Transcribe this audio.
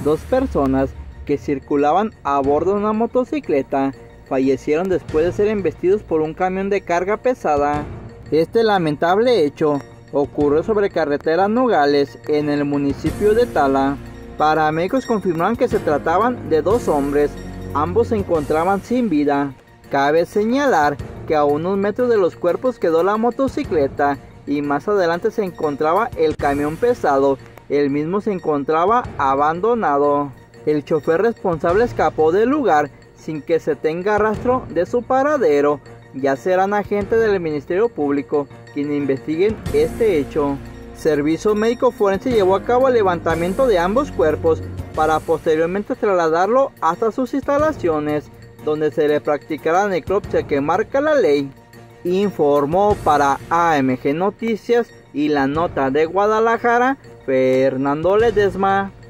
Dos personas que circulaban a bordo de una motocicleta fallecieron después de ser embestidos por un camión de carga pesada. Este lamentable hecho ocurrió sobre carretera Nogales en el municipio de Tala. Paramédicos confirmaron que se trataban de dos hombres, ambos se encontraban sin vida. Cabe señalar que a unos metros de los cuerpos quedó la motocicleta y más adelante se encontraba el camión pesado. El mismo se encontraba abandonado. El chofer responsable escapó del lugar sin que se tenga rastro de su paradero. Ya serán agentes del Ministerio Público quienes investiguen este hecho. Servicio Médico Forense llevó a cabo el levantamiento de ambos cuerpos para posteriormente trasladarlo hasta sus instalaciones, donde se le practicará la necropsia que marca la ley. Informó para AMG Noticias y La Nota de Guadalajara, Fernando Ledesma.